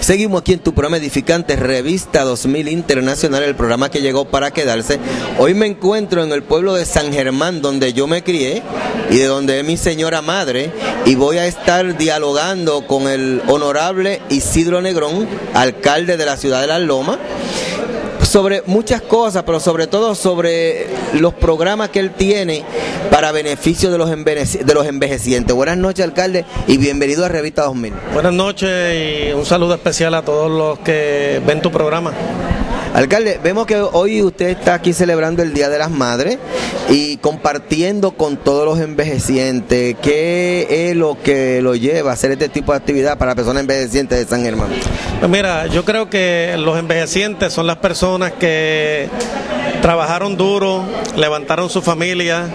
Seguimos aquí en tu programa edificante Revista 2000 Internacional, el programa que llegó para quedarse. Hoy me encuentro en el pueblo de San Germán, donde yo me crié y de donde es mi señora madre, y voy a estar dialogando con el honorable Isidro Negrón, alcalde de la ciudad de Las Lomas, sobre muchas cosas, pero sobre todo sobre los programas que él tiene para beneficio de los envejecientes. Buenas noches, alcalde, y bienvenido a Revista 2000. Buenas noches y un saludo especial a todos los que ven tu programa. Alcalde, vemos que hoy usted está aquí celebrando el Día de las Madres y compartiendo con todos los envejecientes. ¿Qué es lo que lo lleva a hacer este tipo de actividad para personas envejecientes de San Germán? Pues mira, yo creo que los envejecientes son las personas que trabajaron duro, levantaron su familia,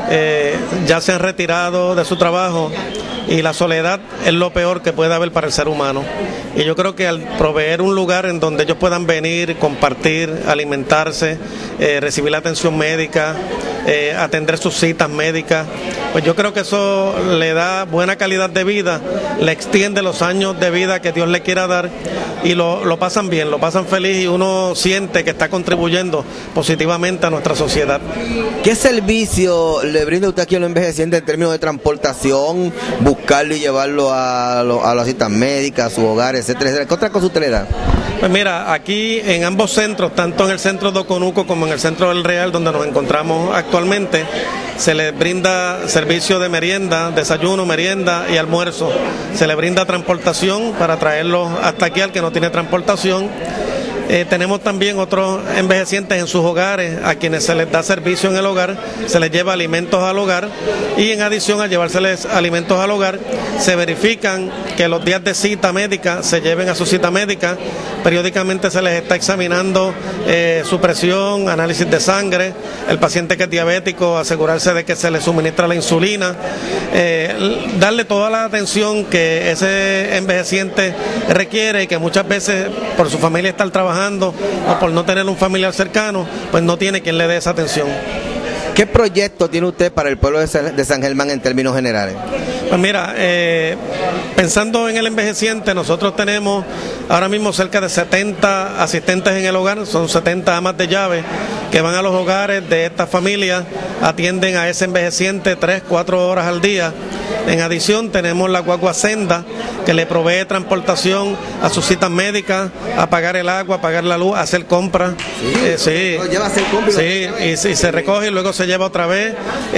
ya se han retirado de su trabajo, y la soledad es lo peor que puede haber para el ser humano. Y yo creo que al proveer un lugar en donde ellos puedan venir, compartir, alimentarse, recibir la atención médica, atender sus citas médicas, pues yo creo que eso le da buena calidad de vida, le extiende los años de vida que Dios le quiera dar, y lo pasan bien, lo pasan feliz, y uno siente que está contribuyendo positivamente a nuestra sociedad. ¿Qué servicio le brinda usted aquí a los envejecientes en términos de transportación, buscarlo y llevarlo a las citas médicas, a su hogar, etcétera, etcétera? ¿Qué otra cosa usted le da? Pues mira, aquí en ambos centros, tanto en el centro de Oconuco como en el centro del Real, donde nos encontramos actualmente, se les brinda servicio de merienda, desayuno, merienda y almuerzo. Se les brinda transportación para traerlos hasta aquí al que no tiene transportación. Tenemos también otros envejecientes en sus hogares a quienes se les da servicio en el hogar, se les lleva alimentos al hogar, y en adición a llevárseles alimentos al hogar, se verifican que los días de cita médica se lleven a su cita médica. Periódicamente se les está examinando su presión, análisis de sangre, el paciente que es diabético, asegurarse de que se le suministra la insulina, darle toda la atención que ese envejeciente requiere, y que muchas veces por su familia estar trabajando o por no tener un familiar cercano, pues no tiene quien le dé esa atención. ¿Qué proyecto tiene usted para el pueblo de San Germán en términos generales? Pues mira, pensando en el envejeciente, nosotros tenemos ahora mismo cerca de 70 asistentes en el hogar, son 70 amas de llave que van a los hogares de estas familias, atienden a ese envejeciente 3-4 horas al día. En adición tenemos la guagua Senda, que le provee transportación a sus citas médicas, a pagar el agua, a pagar la luz, a hacer compras. Sí, ¿Lo lleva a hacer compras? Sí, y se recoge y luego se lleva otra vez,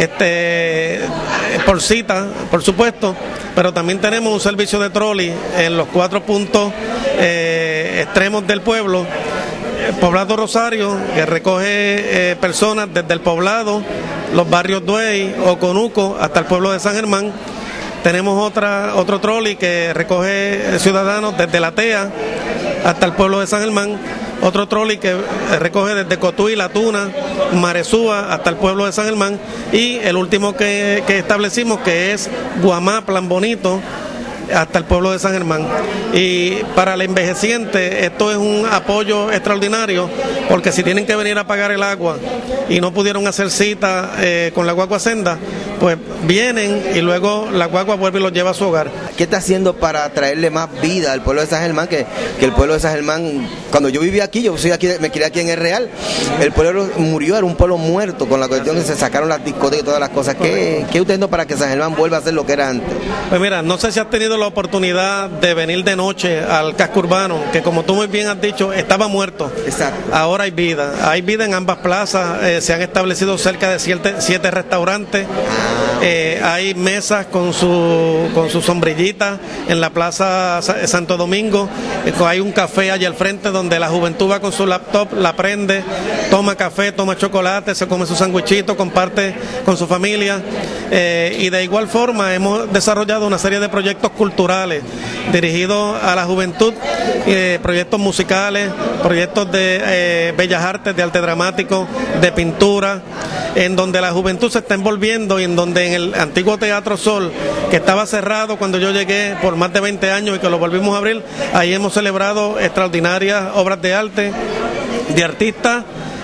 por cita, por supuesto. Pero también tenemos un servicio de trolley en los 4 puntos extremos del pueblo. Poblado Rosario, que recoge personas desde el poblado, los barrios Duey, Oconuco, hasta el pueblo de San Germán. Tenemos otro trolley que recoge ciudadanos desde La Tea hasta el pueblo de San Germán. Otro trolley que recoge desde Cotuí, La Tuna, Maresúa hasta el pueblo de San Germán. Y el último que establecimos, que es Guamá, Plan Bonito, hasta el pueblo de San Germán. Y para el envejeciente esto es un apoyo extraordinario, porque si tienen que venir a pagar el agua y no pudieron hacer cita con la guagua Senda, pues vienen y luego la guagua vuelve y los lleva a su hogar. ¿Qué está haciendo para traerle más vida al pueblo de San Germán? Que el pueblo de San Germán, cuando yo vivía aquí, yo soy aquí, me crié aquí en el Real, el pueblo murió, era un pueblo muerto, con la cuestión que se sacaron las discotecas y todas las cosas. ¿Qué usted haciendo para que San Germán vuelva a ser lo que era antes? Pues mira, no sé si has tenido la oportunidad de venir de noche al casco urbano, que como tú muy bien has dicho, estaba muerto. Exacto. Ahora hay vida en ambas plazas, se han establecido cerca de 7 restaurantes. Hay mesas con su sombrillita en la Plaza Santo Domingo. Hay un café allá al frente donde la juventud va con su laptop, la prende, toma café, toma chocolate, se come su sandwichito, comparte con su familia. Y de igual forma hemos desarrollado una serie de proyectos culturales dirigidos a la juventud, proyectos musicales, proyectos de bellas artes, de arte dramático, de pintura, en donde la juventud se está envolviendo, y en donde en el antiguo Teatro Sol, que estaba cerrado cuando yo llegué por más de 20 años y que lo volvimos a abrir, ahí hemos celebrado extraordinarias obras de arte, de artistas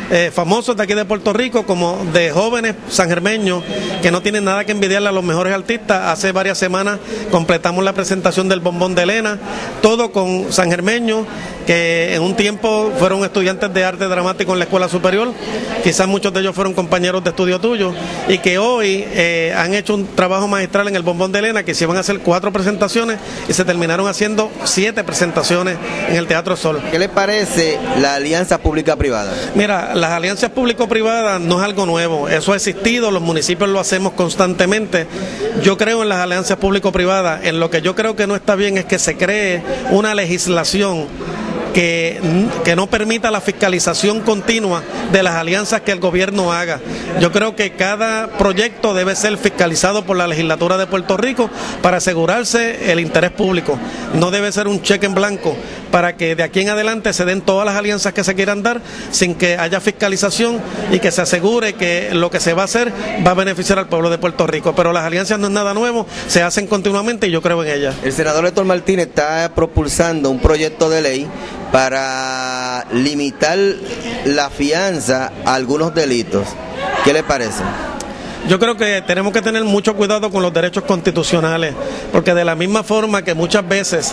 famosos de aquí de Puerto Rico como de jóvenes sanjermeños que no tienen nada que envidiarle a los mejores artistas. Hace varias semanas completamos la presentación del Bombón de Elena, todo con sanjermeños que en un tiempo fueron estudiantes de arte dramático en la escuela superior, quizás muchos de ellos fueron compañeros de estudio tuyos, y que hoy han hecho un trabajo magistral en el Bombón de Elena, que se iban a hacer 4 presentaciones y se terminaron haciendo 7 presentaciones en el Teatro Sol. ¿Qué le parece la alianza pública-privada? Mira, las alianzas público-privadas no es algo nuevo, eso ha existido, los municipios lo hacemos constantemente. Yo creo en las alianzas público-privadas. En lo que yo creo que no está bien es que se cree una legislación que no permita la fiscalización continua de las alianzas que el gobierno haga. Yo creo que cada proyecto debe ser fiscalizado por la legislatura de Puerto Rico para asegurarse el interés público. No debe ser un cheque en blanco para que de aquí en adelante se den todas las alianzas que se quieran dar sin que haya fiscalización y que se asegure que lo que se va a hacer va a beneficiar al pueblo de Puerto Rico. Pero las alianzas no es nada nuevo, se hacen continuamente y yo creo en ellas. El senador Héctor Martínez está propulsando un proyecto de ley para limitar la fianza a algunos delitos. ¿Qué le parece? Yo creo que tenemos que tener mucho cuidado con los derechos constitucionales, porque de la misma forma que muchas veces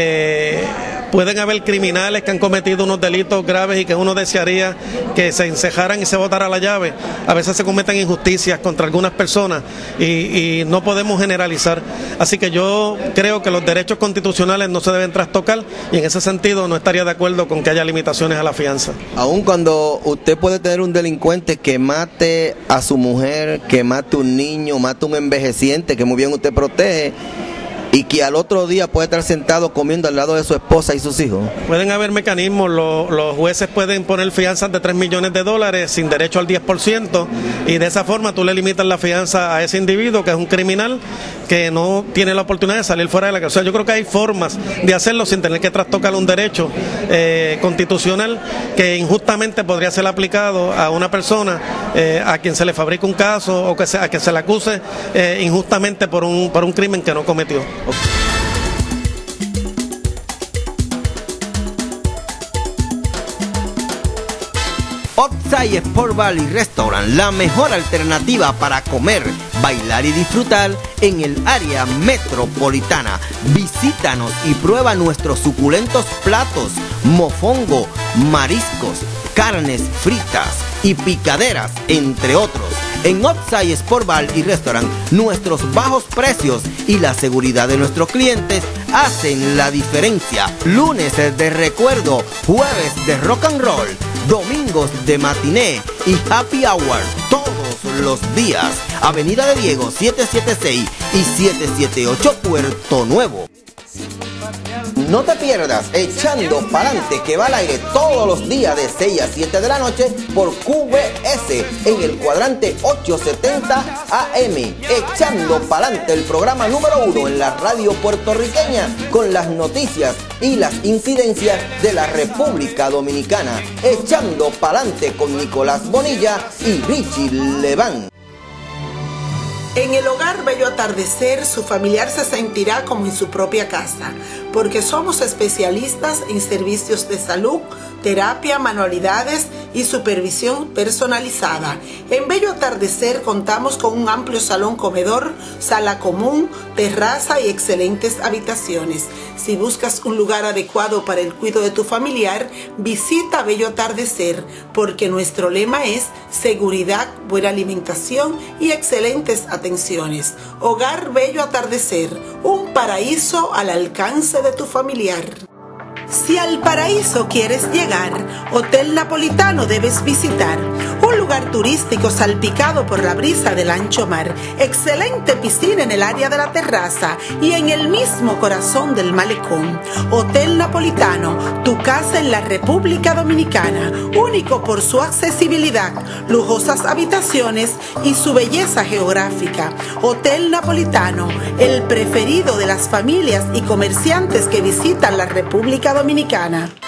pueden haber criminales que han cometido unos delitos graves y que uno desearía que se encejaran y se botara la llave, a veces se cometen injusticias contra algunas personas y no podemos generalizar. Así que yo creo que los derechos constitucionales no se deben trastocar y en ese sentido no estaría de acuerdo con que haya limitaciones a la fianza. Aun cuando usted puede tener un delincuente que mate a su mujer, que mate a un niño, mate a un envejeciente, que muy bien usted protege, y que al otro día puede estar sentado comiendo al lado de su esposa y sus hijos. Pueden haber mecanismos, los jueces pueden poner fianzas de $3 millones sin derecho al 10%, y de esa forma tú le limitas la fianza a ese individuo que es un criminal que no tiene la oportunidad de salir fuera de la cárcel. Yo creo que hay formas de hacerlo sin tener que trastocar un derecho constitucional que injustamente podría ser aplicado a una persona a quien se le fabrica un caso o a quien se le acuse injustamente por un crimen que no cometió. Oxide Sport Bar y Restaurant, la mejor alternativa para comer, bailar y disfrutar en el área metropolitana. Visítanos y prueba nuestros suculentos platos, mofongo, mariscos, carnes fritas y picaderas, entre otros. En Oxide Sport Bar y Restaurant, nuestros bajos precios y la seguridad de nuestros clientes hacen la diferencia. Lunes de recuerdo, jueves de rock and roll, domingos de matiné y happy hour todos los días. Avenida de Diego 776 y 778 Puerto Nuevo. No te pierdas Echando Pa'lante, que va al aire todos los días de 6 a 7 de la noche por QBS en el cuadrante 870 AM. Echando Pa'lante, el programa número 1 en la radio puertorriqueña con las noticias y las incidencias de la República Dominicana. Echando Pa'lante con Nicolás Bonilla y Richie Leván. En el Hogar Bello Atardecer, su familiar se sentirá como en su propia casa, porque somos especialistas en servicios de salud, terapia, manualidades y supervisión personalizada. En Bello Atardecer contamos con un amplio salón comedor, sala común, terraza y excelentes habitaciones. Si buscas un lugar adecuado para el cuidado de tu familiar, visita Bello Atardecer, porque nuestro lema es seguridad, buena alimentación y excelentes atenciones. Hogar Bello Atardecer, un paraíso al alcance de tu familiar. Si al paraíso quieres llegar, Hotel Napolitano debes visitar. Un lugar turístico salpicado por la brisa del ancho mar, excelente piscina en el área de la terraza y en el mismo corazón del malecón. Hotel Napolitano, tu casa en la República Dominicana, único por su accesibilidad, lujosas habitaciones y su belleza geográfica. Hotel Napolitano, el preferido de las familias y comerciantes que visitan la República Dominicana.